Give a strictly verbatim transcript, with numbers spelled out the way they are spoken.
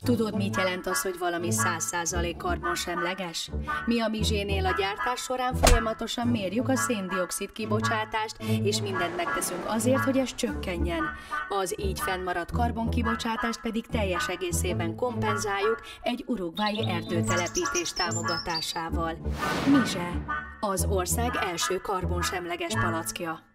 Tudod, mit jelent az, hogy valami száz százalék karbonsemleges? Mi a Mizsénél a gyártás során folyamatosan mérjük a széndioxid kibocsátást, és mindent megteszünk azért, hogy ez csökkenjen. Az így fennmaradt karbonkibocsátást pedig teljes egészében kompenzáljuk egy uruguayi erdőtelepítés támogatásával. Mize, az ország első karbonsemleges palackja.